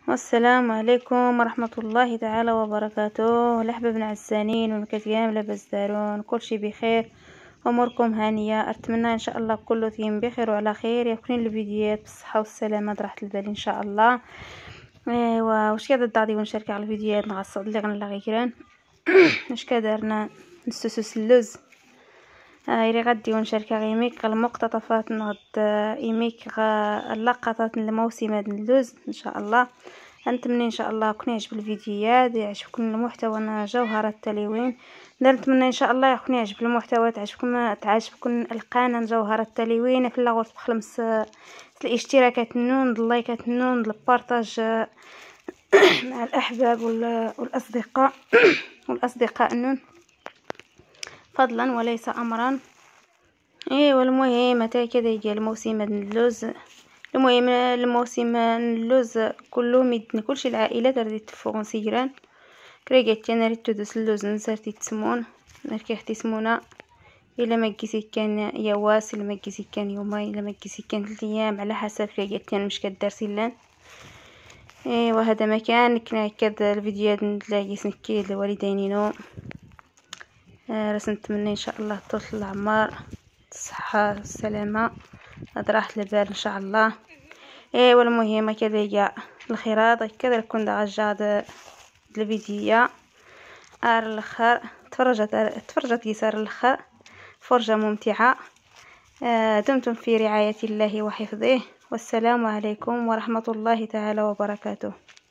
والسلام عليكم ورحمة الله تعالى وبركاته. الأحباب عزانين والكتيام لاباس دارون كلشي بخير، أموركم هانية. أتمنى إن شاء الله كله تيم بخير وعلى خير، يكون الفيديوهات بالصحة والسلامة راحة البال إن شاء الله. ايوا واش كذا الدعدي ونشارك على الفيديوهات نغصد اللي غنلاغي كيران واش كدارنا نسوسوس اللوز إيري غدي ونشارك غيميك المقتطفات نغد إيميك اللقطات الموسم هاد اللوز إن شاء الله. نتمنى إن شاء الله يكون يعجب الفيديوهات، يعجبكم المحتوى جوهرة التلوين. نتمنى إن شاء الله يكون يعجب المحتوى، تعجبكم القناة جوهرة التلوين. في اللغة بخلمس الاشتراكات النون، اللايكات النون، البارطاج مع الأحباب والأصدقاء والأصدقاء النون فضلا وليس أمرا. والمهم حتى كذا يجي الموسم اللوز. الموسم اللوز كله ميدن كلشي العائلات ردي تفوق سيران كريجت انا ريت تدوس اللوز نسرتي تسمون مركيختي سمونه الا ما كيسي كان يواس، الا ما كيسي كان يومين، الا ما كيسي كان 3 ايام على حسب كريجت مش كدار سيلان. وهذا مكان كنا كذا الفيديوهات نتلاقي سنكي الوالدينينو. رسنت مني ان شاء الله طول العمر الصحة والسلامة راحة البال ان شاء الله. والمهم كذا جاء الخراط كذا كون دغجاد الفيديو الاخر تفرجت يسار الاخر فرجة ممتعة. دمتم في رعاية الله وحفظه، والسلام عليكم ورحمة الله تعالى وبركاته.